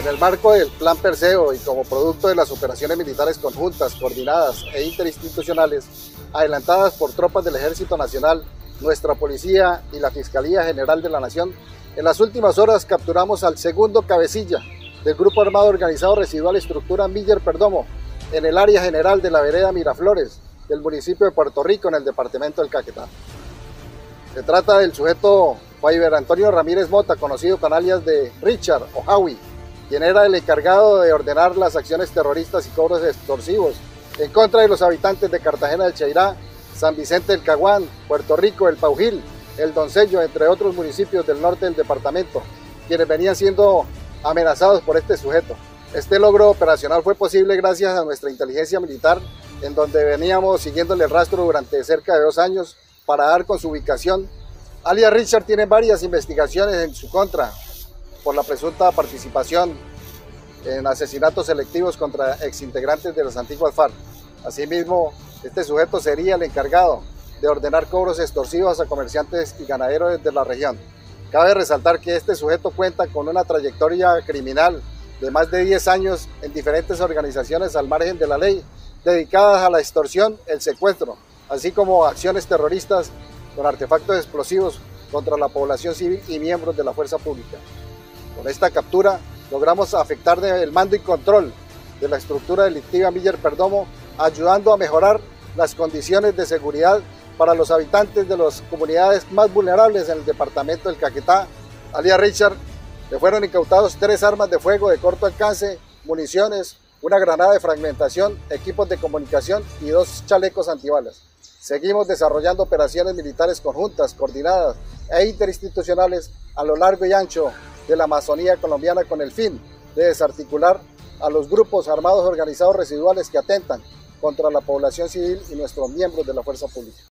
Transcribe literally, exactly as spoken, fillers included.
En el marco del Plan Perseo y como producto de las operaciones militares conjuntas, coordinadas e interinstitucionales, adelantadas por tropas del Ejército Nacional, nuestra Policía y la Fiscalía General de la Nación, en las últimas horas capturamos al segundo cabecilla del Grupo Armado Organizado Residual Estructura Miller Perdomo, en el área general de la vereda Miraflores, del municipio de Puerto Rico, en el departamento del Caquetá. Se trata del sujeto Faiber Antonio Ramírez Mota, conocido con alias de Richard o Howie, quien era el encargado de ordenar las acciones terroristas y cobros extorsivos en contra de los habitantes de Cartagena del Cheirá, San Vicente del Caguán, Puerto Rico, El Paujil, El Doncello, entre otros municipios del norte del departamento, quienes venían siendo amenazados por este sujeto. Este logro operacional fue posible gracias a nuestra inteligencia militar, en donde veníamos siguiéndole el rastro durante cerca de dos años para dar con su ubicación. Alias Richard tiene varias investigaciones en su contra por la presunta participación en asesinatos selectivos contra exintegrantes de las antiguas FARC. Asimismo, este sujeto sería el encargado de ordenar cobros extorsivos a comerciantes y ganaderos de la región. Cabe resaltar que este sujeto cuenta con una trayectoria criminal de más de diez años en diferentes organizaciones al margen de la ley, dedicadas a la extorsión, el secuestro, así como acciones terroristas con artefactos explosivos contra la población civil y miembros de la fuerza pública. Con esta captura logramos afectar el mando y control de la estructura delictiva Miller Perdomo, ayudando a mejorar las condiciones de seguridad para los habitantes de las comunidades más vulnerables en el departamento del Caquetá. Alias Richard, le fueron incautados tres armas de fuego de corto alcance, municiones, una granada de fragmentación, equipos de comunicación y dos chalecos antibalas. Seguimos desarrollando operaciones militares conjuntas, coordinadas e interinstitucionales a lo largo y ancho de la Amazonía colombiana con el fin de desarticular a los grupos armados organizados residuales que atentan contra la población civil y nuestros miembros de la fuerza pública.